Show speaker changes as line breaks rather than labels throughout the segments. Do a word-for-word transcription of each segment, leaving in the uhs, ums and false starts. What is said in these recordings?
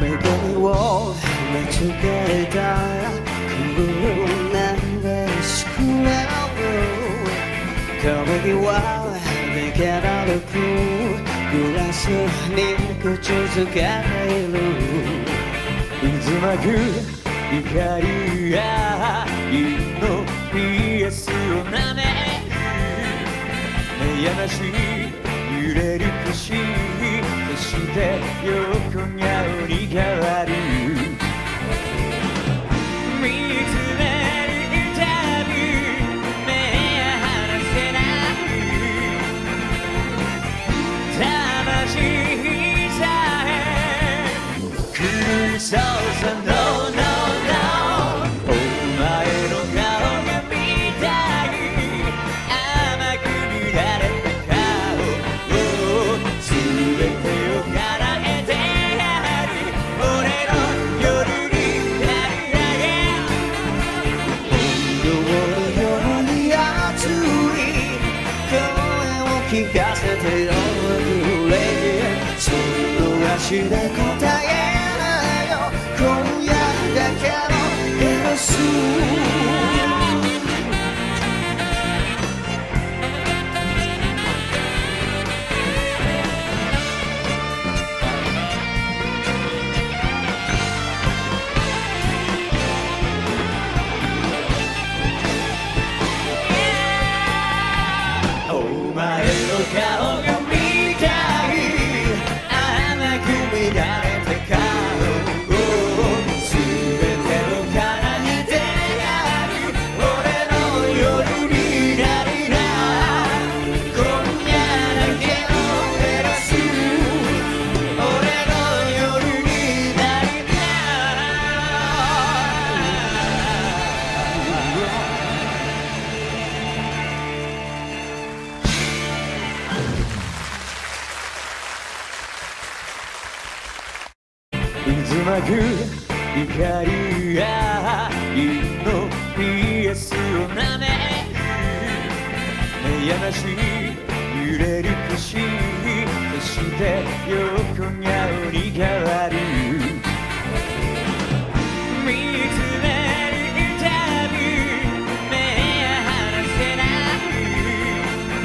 Megami を見つけた雲の中で救われる。は抜けられくグラスに口づけている。渦巻く光が陰のピアスをなめ悩ましい揺れる腰そして横顔に変わる。見つめそうそう No No No お前の顔が見たい甘く見られた顔全てを叶えてやる俺の夜になり上げ温度のように熱い声を聞かせておくれその足で答え今夜だけのエロスお前の顔が見たい甘く見られた顔渦巻く光が陰のピアスをなめ悩ましい揺れる腰そして横顔に変わる。見つめるたび目離せない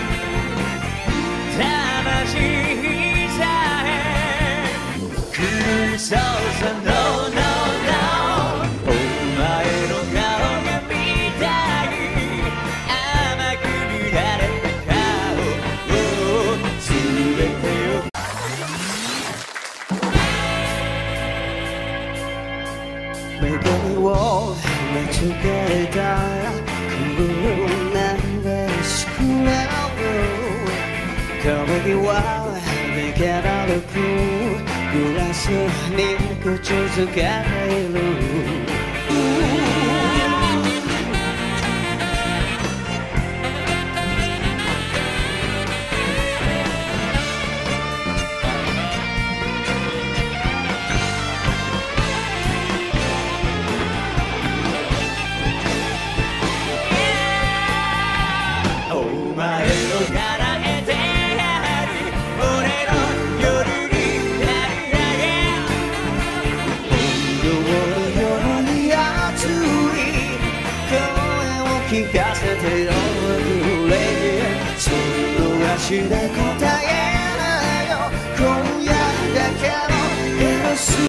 魂さえ来るそうさ No No No お前の顔が見たい甘く見られた顔全てをMegami を見つけた雲の中で救われる。は抜けられくグラスに口づけている。お前の叶えてやる俺の夜になり上げ温度のように熱い声を聞かせておくれその足で答えなよ今夜だけのエロス